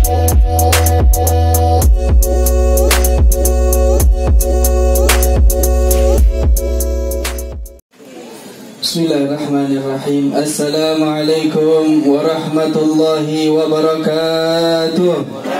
Bismillahirrahmanirrahim. Assalamualaikum warahmatullahi wabarakatuh.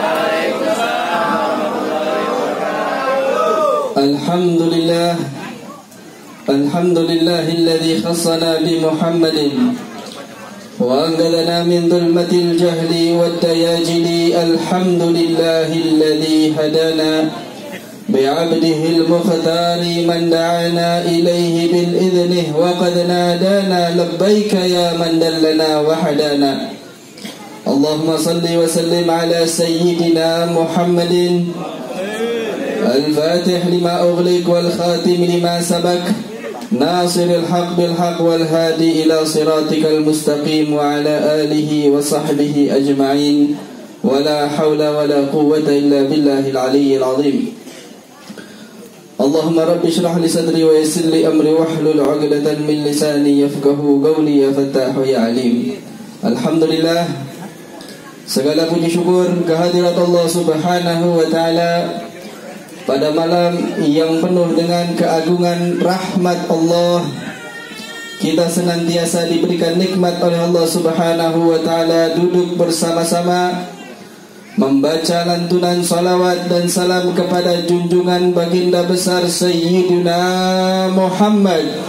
Alhamdulillah. Alhamdulillahilladzi khassana bi Muhammadin wa anqadhana min dhulmatil jahli wad dayajili. Alhamdulillahilladzi hadana بعبده المختار من دعانا إليه بالإذنه وقد نادانا لبيك يا من دلنا وحدانا. اللهم صل وسلم على سيدنا محمد الفاتح لما أغلق والخاتم لما سبق ناصر الحق بالحق والهادي إلى صراطك المستقيم وعلى آله وصحبه أجمعين ولا حول ولا قوة إلا بالله العلي العظيم. Allahumma rabbi shrah li sadri wa yassir li amri wahlul 'uqdatan min lisani yafqahu qawli ya fattahu ya alim. Alhamdulillah, segala puji syukur kehadirat Allah Subhanahu wa taala pada malam yang penuh dengan keagungan rahmat Allah. Kita senantiasa diberikan nikmat oleh Allah Subhanahu wa taala duduk bersama-sama membaca lantunan salawat dan salam kepada junjungan baginda besar Sayyidina Muhammad,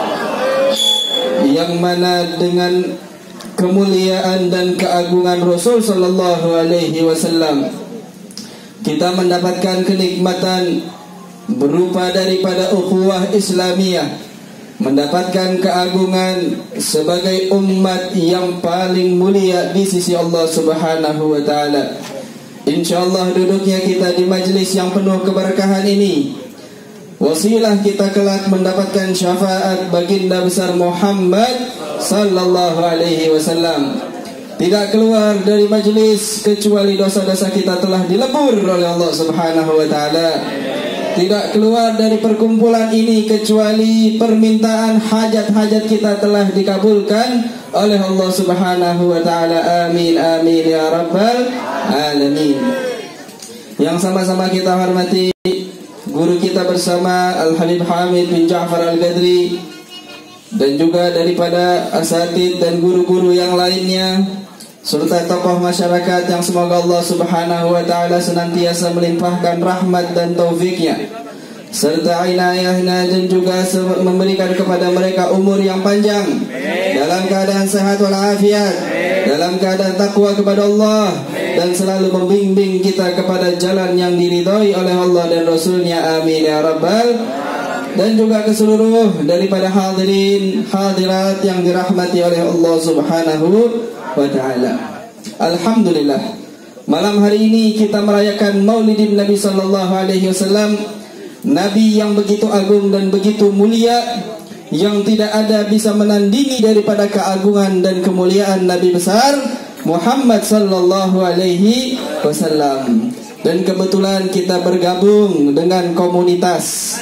yang mana dengan kemuliaan dan keagungan Rasul sallallahu alaihi wasallam kita mendapatkan kenikmatan berupa daripada ukhuwah Islamiyah, mendapatkan keagungan sebagai umat yang paling mulia di sisi Allah Subhanahu wa taala. InsyaAllah duduknya kita di majlis yang penuh keberkahan ini wasilah kita kelak mendapatkan syafaat baginda besar Muhammad sallallahu alaihi wasallam. Tidak keluar dari majlis kecuali dosa-dosa kita telah dilebur oleh Allah Subhanahu wa taala. Tidak keluar dari perkumpulan ini kecuali permintaan hajat-hajat kita telah dikabulkan oleh Allah Subhanahu wa taala. Amin amin ya rabbal alamin. Yang sama-sama kita hormati guru kita bersama Al-Habib Hamid bin Ja'far Al-Qadri, dan juga daripada asatid dan guru-guru yang lainnya, serta tokoh masyarakat yang semoga Allah Subhanahu wa taala senantiasa melimpahkan rahmat dan taufiknya serta inayahnya, dan juga memberikan kepada mereka umur yang panjang dalam keadaan sehat walafiat, dalam keadaan takwa kepada Allah, dan selalu membimbing kita kepada jalan yang diridhai oleh Allah dan Rasulnya. Amin ya rabbal. Dan juga ke seluruh daripada hadirin hadirat yang dirahmati oleh Allah Subhanahu wa ta'ala. Alhamdulillah, malam hari ini kita merayakan Maulidin Nabi sallallahu alaihi wasallam, Nabi yang begitu agung dan begitu mulia, yang tidak ada bisa menandingi daripada keagungan dan kemuliaan Nabi besar Muhammad sallallahu alaihi wasallam. Dan kebetulan kita bergabung dengan komunitas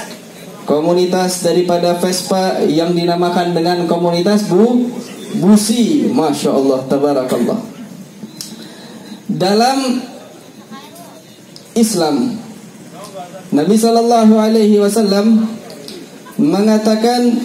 daripada Vespa yang dinamakan dengan komunitas Busi. Masya Allah, tabarakallah. Dalam Islam, Nabi sallallahu alaihi wasallam mengatakan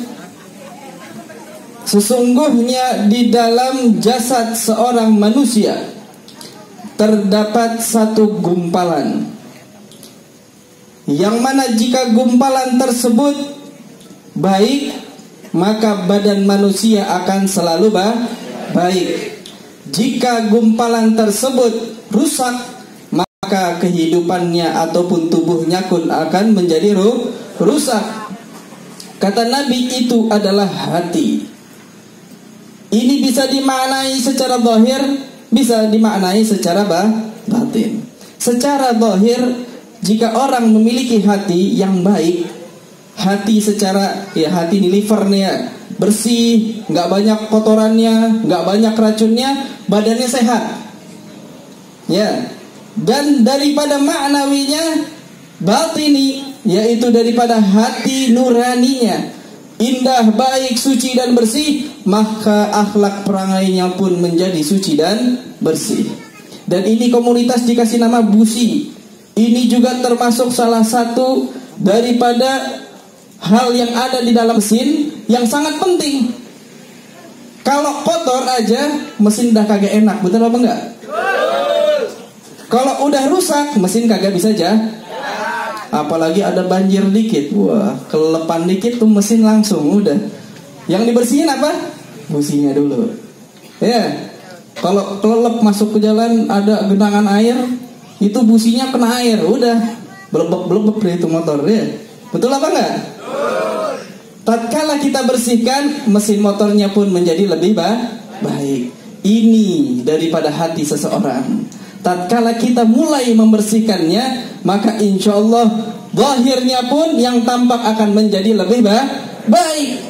sesungguhnya di dalam jasad seorang manusia terdapat satu gumpalan, yang mana jika gumpalan tersebut baik, maka badan manusia akan selalu baik. Jika gumpalan tersebut rusak, maka kehidupannya ataupun tubuhnya pun akan menjadi rusak. Kata Nabi, itu adalah hati. Ini bisa dimaknai secara zahir, bisa dimaknai secara batin. Secara zahir, jika orang memiliki hati yang baik, hati secara hati ini livernya bersih, nggak banyak kotorannya, nggak banyak racunnya, badannya sehat. Ya. Dan daripada maknawinya batini, yaitu daripada hati nuraninya indah, baik, suci dan bersih, maka akhlak perangainya pun menjadi suci dan bersih. Dan ini komunitas dikasih nama busi. Ini juga termasuk salah satu daripada hal yang ada di dalam mesin yang sangat penting. Kalau kotor aja mesin udah kagak enak, betul apa enggak? Kalau udah rusak mesin kagak bisa aja. Apalagi ada banjir dikit, wah kelepan dikit tuh mesin langsung udah. Yang dibersihin apa? Businya dulu. Ya. Kalau kelelep masuk ke jalan ada genangan air, itu businya kena air, udah blebek deh itu motor ya. Betul apa enggak? Betul. Tatkala kita bersihkan, mesin motornya pun menjadi lebih baik. Ini daripada hati seseorang. Tatkala kita mulai membersihkannya, maka insya Allah zahirnya pun yang tampak akan menjadi lebih baik.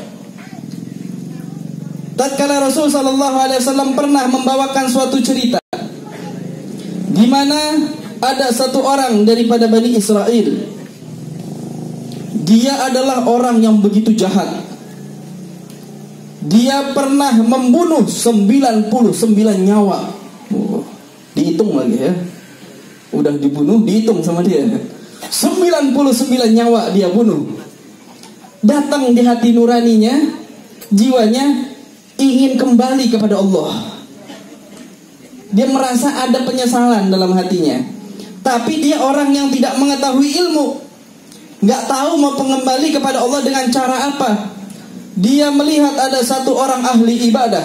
Tatkala Rasul sallallahu alaihi wasallam pernah membawakan suatu cerita di mana ada satu orang daripada Bani Israel. Dia adalah orang yang begitu jahat. Dia pernah membunuh 99 nyawa. Dihitung lagi ya. Udah dibunuh, dihitung sama dia. 99 nyawa dia bunuh. Datang di hati nuraninya, jiwanya ingin kembali kepada Allah. Dia merasa ada penyesalan dalam hatinya. Tapi dia orang yang tidak mengetahui ilmu, nggak tahu mau kembali kepada Allah dengan cara apa. Dia melihat ada satu orang ahli ibadah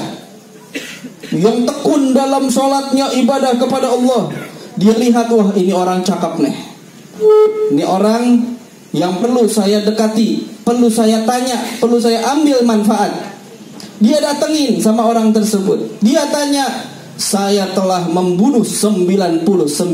yang tekun dalam sholatnya, ibadah kepada Allah. Dia lihat, wah ini orang cakep nih. Ini orang yang perlu saya dekati, perlu saya tanya, perlu saya ambil manfaat. Dia datengin sama orang tersebut. Dia tanya, saya telah membunuh 99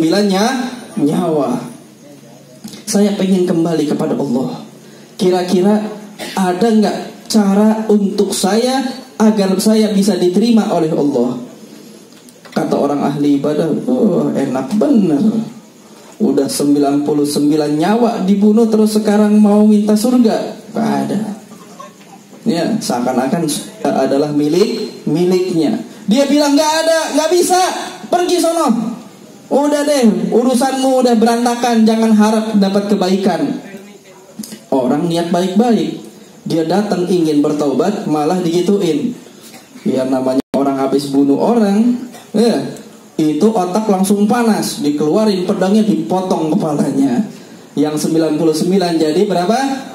nyawa. Saya pengen kembali kepada Allah. Kira-kira ada nggak cara untuk saya agar saya bisa diterima oleh Allah? Kata orang ahli ibadah, oh enak bener. Udah 99 nyawa dibunuh terus sekarang mau minta surga? Gak ada. Ya, seakan-akan adalah miliknya. Dia bilang gak ada, gak bisa, pergi sono. Udah deh, urusanmu udah berantakan, jangan harap dapat kebaikan. Orang niat baik-baik, dia datang ingin bertaubat, malah digituin. Ya namanya orang habis bunuh orang, ya itu otak langsung panas, dikeluarin pedangnya, dipotong kepalanya. Yang 99 jadi berapa?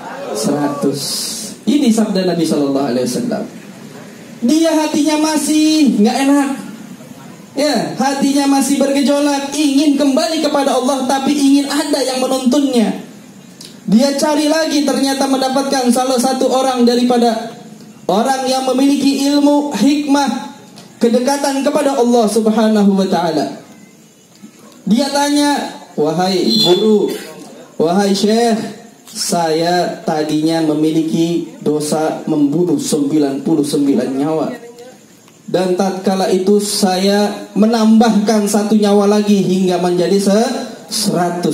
100. Ini sabda Nabi Sallallahu Alaihi Wasallam. Dia hatinya masih nggak enak, ya hatinya masih bergejolak, ingin kembali kepada Allah, tapi ingin ada yang menuntunnya. Dia cari lagi, ternyata mendapatkan salah satu orang daripada orang yang memiliki ilmu, hikmah, kedekatan kepada Allah Subhanahu wa Ta'ala. Dia tanya, wahai guru, wahai syekh, saya tadinya memiliki dosa membunuh 99 nyawa, dan tatkala itu saya menambahkan 1 nyawa lagi hingga menjadi 100.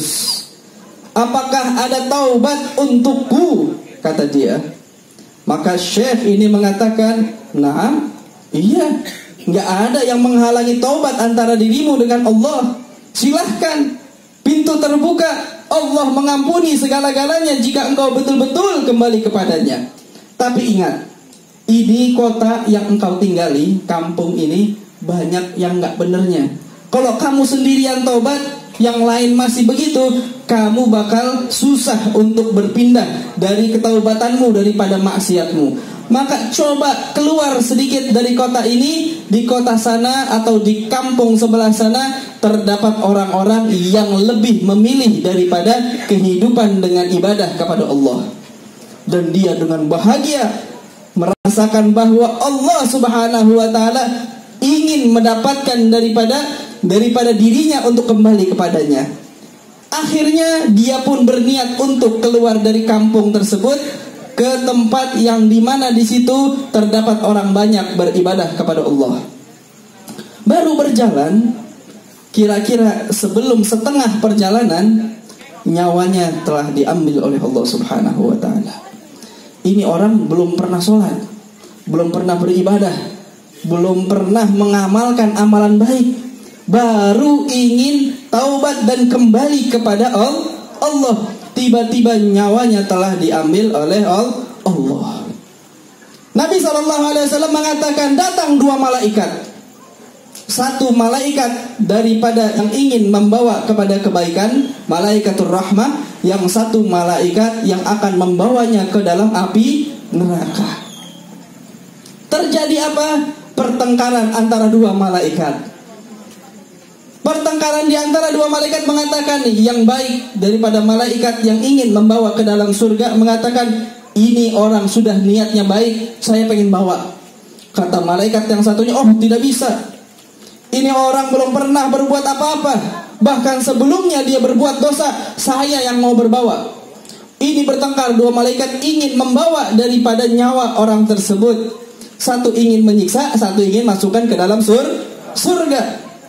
Apakah ada taubat untukku? Kata dia. Maka syekh ini mengatakan, nah, iya, nggak ada yang menghalangi taubat antara dirimu dengan Allah. Silahkan, pintu terbuka. Allah mengampuni segala-galanya jika engkau betul-betul kembali kepadanya. Tapi ingat, ini kota yang engkau tinggali, kampung ini banyak yang nggak benernya. Kalau kamu sendirian taubat, yang lain masih begitu, kamu bakal susah untuk berpindah dari ketaubatanmu daripada maksiatmu. Maka coba keluar sedikit dari kota ini. Di kota sana atau di kampung sebelah sana terdapat orang-orang yang lebih memilih daripada kehidupan dengan ibadah kepada Allah. Dan dia dengan bahagia merasakan bahwa Allah Subhanahu wa Ta'ala ingin mendapatkan daripada dirinya untuk kembali kepadanya. Akhirnya dia pun berniat untuk keluar dari kampung tersebut ke tempat yang dimana di situ terdapat orang banyak beribadah kepada Allah. Baru berjalan, kira-kira sebelum setengah perjalanan, nyawanya telah diambil oleh Allah Subhanahu wa Ta'ala. Ini orang belum pernah sholat, belum pernah beribadah, belum pernah mengamalkan amalan baik, baru ingin taubat dan kembali kepada Allah, tiba-tiba nyawanya telah diambil oleh Allah. Nabi SAW mengatakan, datang dua malaikat. Satu malaikat daripada yang ingin membawa kepada kebaikan, malaikatur rahmah. Yang satu malaikat yang akan membawanya ke dalam api neraka. Terjadi apa? Pertengkaran antara dua malaikat. Pertengkaran di antara dua malaikat mengatakan, yang baik daripada malaikat yang ingin membawa ke dalam surga mengatakan, ini orang sudah niatnya baik, saya pengen bawa. Kata malaikat yang satunya, oh tidak bisa. Ini orang belum pernah berbuat apa-apa, bahkan sebelumnya dia berbuat dosa, saya yang mau berbawa. Ini bertengkar, dua malaikat ingin membawa daripada nyawa orang tersebut. Satu ingin menyiksa, satu ingin masukkan ke dalam surga.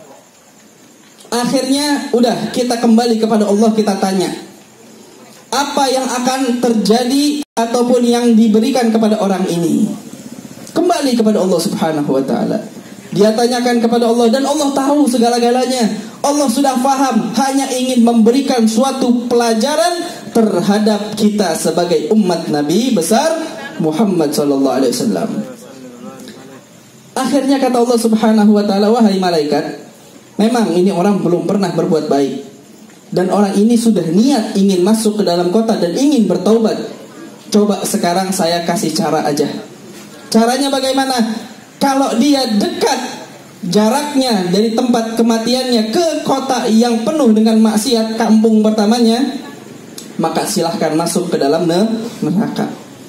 Akhirnya udah, kita kembali kepada Allah, kita tanya, apa yang akan terjadi ataupun yang diberikan kepada orang ini? Kembali kepada Allah Subhanahu wa ta'ala. Dia tanyakan kepada Allah, dan Allah tahu segala-galanya. Allah sudah paham, hanya ingin memberikan suatu pelajaran terhadap kita sebagai umat Nabi besar Muhammad SAW. Akhirnya kata Allah Subhanahu wa ta'ala, wahai malaikat, memang ini orang belum pernah berbuat baik, dan orang ini sudah niat ingin masuk ke dalam kota dan ingin bertaubat. Coba sekarang saya kasih cara aja. Caranya bagaimana? Kalau dia dekat jaraknya dari tempat kematiannya ke kota yang penuh dengan maksiat, kampung pertamanya, maka silahkan masuk ke dalam neraka.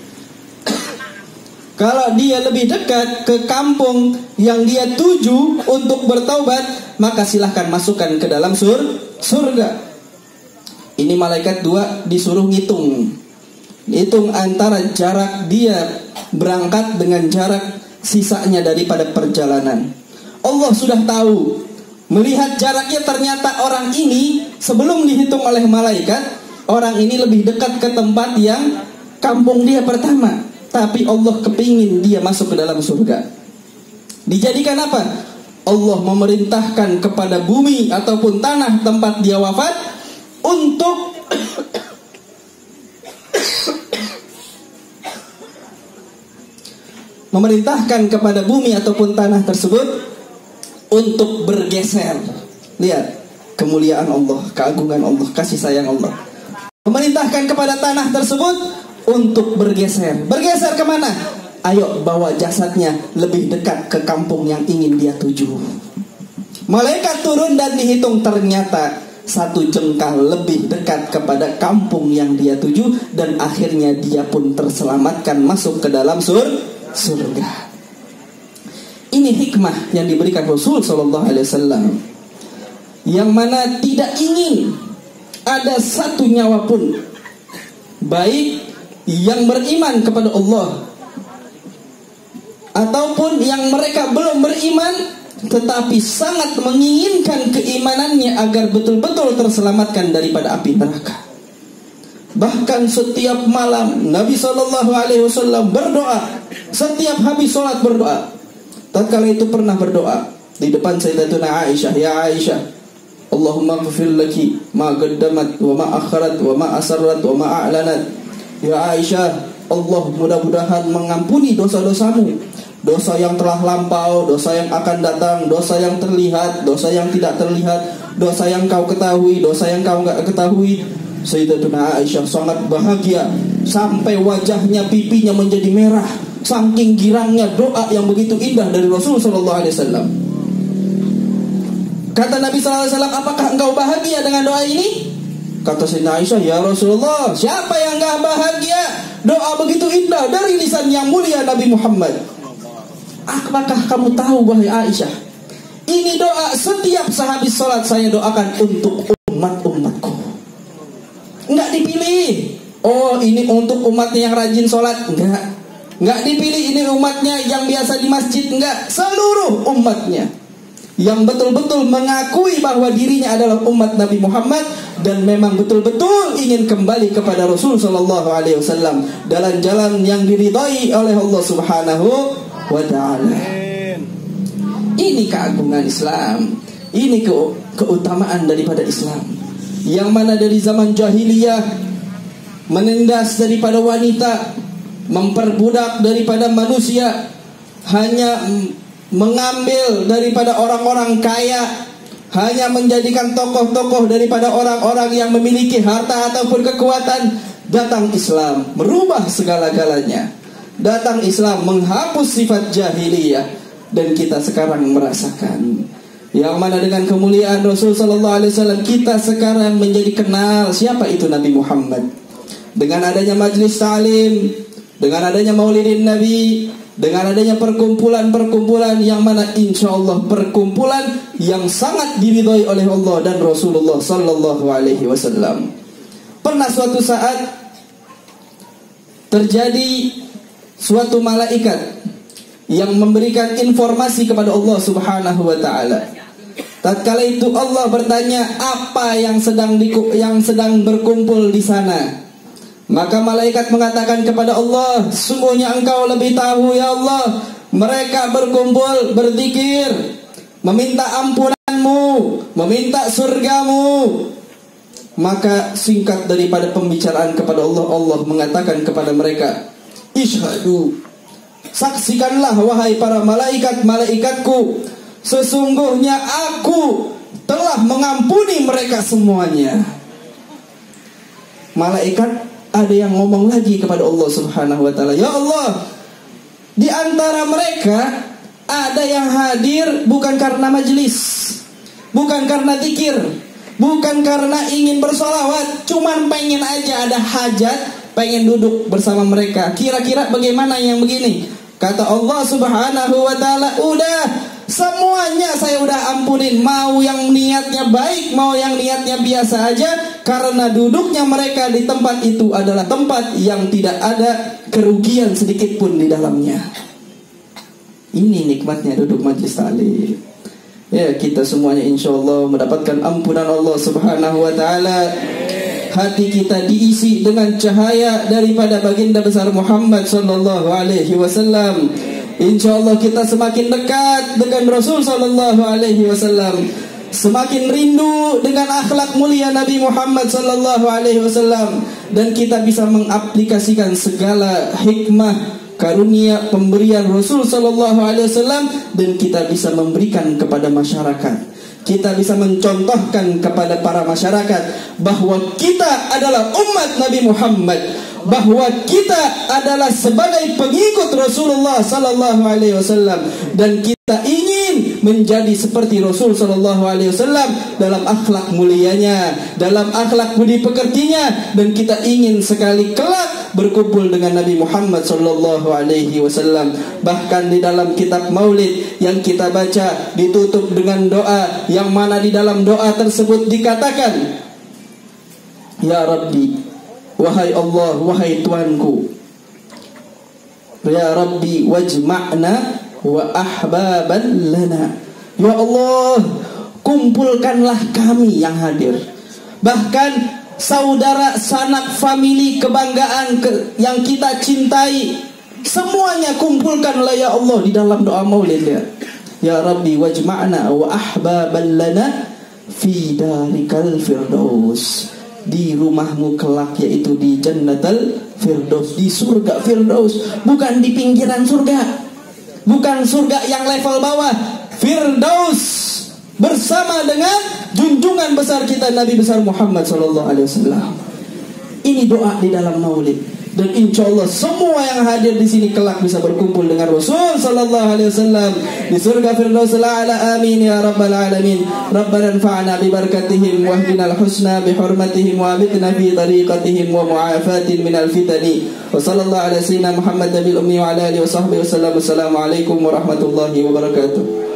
Kalau dia lebih dekat ke kampung yang dia tuju untuk bertaubat, maka silahkan masukkan ke dalam surga. Ini malaikat dua disuruh hitung antara jarak dia berangkat dengan jarak sisanya daripada perjalanan. Allah sudah tahu, melihat jaraknya, ternyata orang ini sebelum dihitung oleh malaikat, orang ini lebih dekat ke tempat yang kampung dia pertama, tapi Allah kepingin dia masuk ke dalam surga. Dijadikan apa? Allah memerintahkan kepada bumi ataupun tanah tempat dia wafat untuk memerintahkan kepada bumi ataupun tanah tersebut untuk bergeser. Lihat kemuliaan Allah, keagungan Allah, kasih sayang Allah. Memerintahkan kepada tanah tersebut untuk bergeser. Bergeser kemana? Ayo bawa jasadnya lebih dekat ke kampung yang ingin dia tuju. Malaikat turun dan dihitung, ternyata 1 jengkal lebih dekat kepada kampung yang dia tuju, dan akhirnya dia pun terselamatkan masuk ke dalam surga. Ini hikmah yang diberikan Rasul SAW, yang mana tidak ingin ada satu nyawa pun, baik yang beriman kepada Allah ataupun yang mereka belum beriman, tetapi sangat menginginkan keimanannya agar betul-betul terselamatkan daripada api neraka. Bahkan setiap malam Nabi SAW berdoa, setiap habis sholat berdoa. Tatkala itu pernah berdoa di depan Sayyidatuna Aisyah, ya Aisyah, Allahumma ghfir laki ma qaddamat wa ma akharat wa ma asarrat wa ma a'lanat. Ya Aisyah, Allah mudah-mudahan mengampuni dosa-dosamu, dosa yang telah lampau, dosa yang akan datang, dosa yang terlihat, dosa yang tidak terlihat, dosa yang kau ketahui, dosa yang kau enggak ketahui. Sayyidatuna Aisyah sangat bahagia sampai wajahnya, pipinya menjadi merah, saking girangnya doa yang begitu indah dari Rasulullah SAW. Kata Nabi SAW, apakah engkau bahagia dengan doa ini? Kata Sayyidina Aisyah, ya Rasulullah, siapa yang enggak bahagia? Doa begitu indah dari lisan yang mulia Nabi Muhammad. Apakah kamu tahu wahai Aisyah, ini doa setiap sehabis sholat saya doakan untuk umat-umatku. Enggak dipilih, oh ini untuk umatnya yang rajin sholat, enggak dipilih ini umatnya yang biasa di masjid, enggak, seluruh umatnya yang betul-betul mengakui bahwa dirinya adalah umat Nabi Muhammad dan memang betul-betul ingin kembali kepada Rasul SAW dalam jalan yang diridhai oleh Allah Subhanahu wa ta'ala. Ini keagungan Islam. Ini keutamaan daripada Islam, yang mana dari zaman jahiliyah menindas daripada wanita, memperbudak daripada manusia, hanya mengambil daripada orang-orang kaya, hanya menjadikan tokoh-tokoh daripada orang-orang yang memiliki harta ataupun kekuatan. Datang Islam merubah segala-galanya. Datang Islam menghapus sifat jahiliyah, dan kita sekarang merasakan yang mana dengan kemuliaan Rasul sallallahu alaihi wasallam kita sekarang menjadi kenal siapa itu Nabi Muhammad. Dengan adanya majlis ta'lim, dengan adanya maulidin Nabi, dengan adanya perkumpulan-perkumpulan yang mana insyaallah perkumpulan yang sangat diridhai oleh Allah dan Rasulullah sallallahu alaihi wasallam. Pernah suatu saat terjadi suatu malaikat yang memberikan informasi kepada Allah Subhanahu wa taala. Tatkala itu Allah bertanya, apa yang sedang berkumpul di sana? Maka malaikat mengatakan kepada Allah, sungguhnya engkau lebih tahu ya Allah. Mereka berkumpul berzikir, meminta ampunanmu, meminta surgamu. Maka singkat daripada pembicaraan kepada Allah, Allah mengatakan kepada mereka, Ishhadu, saksikanlah wahai para malaikat-malaikatku, sesungguhnya aku telah mengampuni mereka semuanya. Malaikat ada yang ngomong lagi kepada Allah Subhanahu wa taala, ya Allah, di antara mereka ada yang hadir bukan karena majlis, bukan karena zikir, bukan karena ingin bersolawat, cuman pengen aja ada hajat, pengen duduk bersama mereka. Kira-kira bagaimana yang begini? Kata Allah Subhanahu wa taala, udah semuanya saya udah ampunin. Mau yang niatnya baik, mau yang niatnya biasa aja, karena duduknya mereka di tempat itu adalah tempat yang tidak ada kerugian sedikit pun di dalamnya. Ini nikmatnya duduk majlis ta'lim. Ya, kita semuanya insyaallah mendapatkan ampunan Allah Subhanahu wa taala. Hati kita diisi dengan cahaya daripada baginda besar Muhammad sallallahu alaihi wasallam. InsyaAllah kita semakin dekat dengan Rasul sallallahu alaihi wasallam, semakin rindu dengan akhlak mulia Nabi Muhammad sallallahu alaihi wasallam, dan kita bisa mengaplikasikan segala hikmah karunia pemberian Rasul sallallahu alaihi wasallam, dan kita bisa memberikan kepada masyarakat. Kita bisa mencontohkan kepada para masyarakat bahwa kita adalah umat Nabi Muhammad, bahwa kita adalah sebagai pengikut Rasulullah sallallahu alaihi wasallam, dan kita ingin menjadi seperti Rasul sallallahu alaihi wasallam dalam akhlak mulianya, dalam akhlak budi pekertinya, dan kita ingin sekali kelak berkumpul dengan Nabi Muhammad sallallahu alaihi wasallam. Bahkan di dalam kitab Maulid yang kita baca ditutup dengan doa, yang mana di dalam doa tersebut dikatakan, Ya Rabbi, wahai Allah, wahai Tuhanku, Ya Rabbi wajma'na wa ahbaban lana. Ya Allah, kumpulkanlah kami yang hadir, bahkan saudara, sanak, famili, kebanggaan yang kita cintai, semuanya kumpulkanlah ya Allah di dalam doa maulid ya. Ya Rabbi wajma'na wa ahbaban lana fi darikal firdaus, di rumahmu kelak, yaitu di Jannatul Firdaus, di surga Firdaus, bukan di pinggiran surga, bukan surga yang level bawah, Firdaus, bersama dengan junjungan besar kita Nabi besar Muhammad sallallahu alaihi wasallam. Ini doa di dalam maulid, dan insyaallah semua yang hadir di sini kelak bisa berkumpul dengan Rasul sallallahu alaihi wasallam di surga Firdaus al-a'la. Amin ya rabbal alamin. Rabbana anfa'na bi barakatihim wa hdinal husna bi hurmatihim wa abidna fi tariqatihim wa mu'afatin minal fitani. Wa sallallahu ala sayyidina Muhammad nabil ummi wa ala alihi wa sahbihi wasallam. Assalamu alaikum warahmatullahi wabarakatuh.